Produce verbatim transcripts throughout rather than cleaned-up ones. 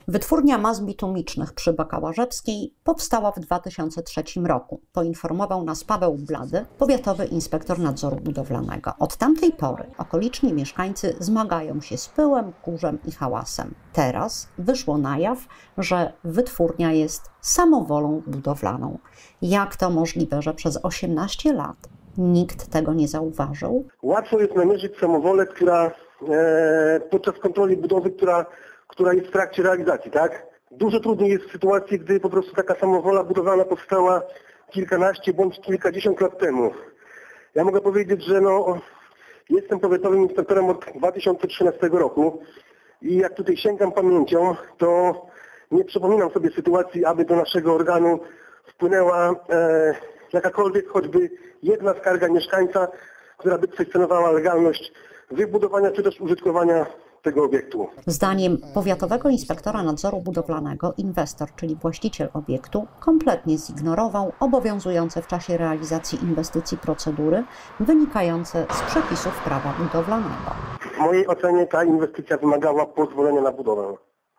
Wytwórnia mas bitumicznych przy Bakałażewskiej powstała w dwa tysiące trzecim roku. Poinformował nas Paweł Blady, powiatowy inspektor nadzoru budowlanego. Od tamtej pory okoliczni mieszkańcy zmagają się z pyłem, kurzem i hałasem. Teraz wyszło na jaw, że wytwórnia jest samowolą budowlaną. Jak to możliwe, że przez osiemnaście lat nikt tego nie zauważył? Łatwo jest namierzyć samowolę, która e, podczas kontroli budowy, która, która jest w trakcie realizacji, tak? Dużo trudniej jest w sytuacji, gdy po prostu taka samowola budowlana powstała kilkanaście bądź kilkadziesiąt lat temu. Ja mogę powiedzieć, że no, jestem powiatowym inspektorem od dwa tysiące trzynastego roku i jak tutaj sięgam pamięcią, to nie przypominam sobie sytuacji, aby do naszego organu wpłynęła e, jakakolwiek choćby jedna skarga mieszkańca, która by kwestionowała legalność wybudowania czy też użytkowania tego obiektu. Zdaniem powiatowego inspektora nadzoru budowlanego inwestor, czyli właściciel obiektu, kompletnie zignorował obowiązujące w czasie realizacji inwestycji procedury wynikające z przepisów prawa budowlanego. W mojej ocenie ta inwestycja wymagała pozwolenia na budowę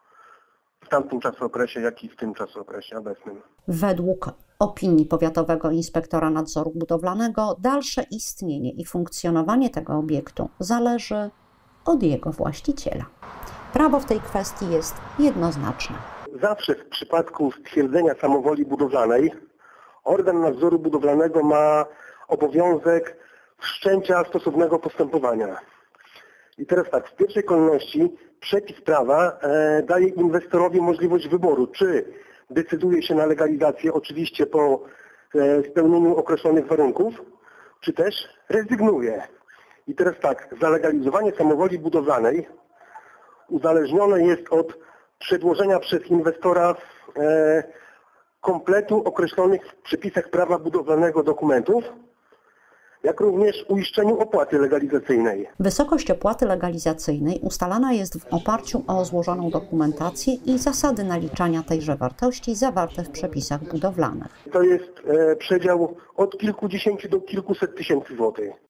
w tamtym czasookresie, jak i w tym czasookresie obecnym. Według opinii powiatowego inspektora nadzoru budowlanego dalsze istnienie i funkcjonowanie tego obiektu zależy od jego właściciela. Prawo w tej kwestii jest jednoznaczne. Zawsze w przypadku stwierdzenia samowoli budowlanej organ nadzoru budowlanego ma obowiązek wszczęcia stosownego postępowania. I teraz tak, w pierwszej kolejności przepis prawa e, daje inwestorowi możliwość wyboru, czy decyduje się na legalizację, oczywiście po e, spełnieniu określonych warunków, czy też rezygnuje. I teraz tak, zalegalizowanie samowoli budowlanej uzależnione jest od przedłożenia przez inwestora e, kompletu określonych w przepisach prawa budowlanego dokumentów, jak również uiszczeniu opłaty legalizacyjnej. Wysokość opłaty legalizacyjnej ustalana jest w oparciu o złożoną dokumentację i zasady naliczania tejże wartości zawarte w przepisach budowlanych. To jest e, przedział od kilkudziesięciu do kilkuset tysięcy złotych.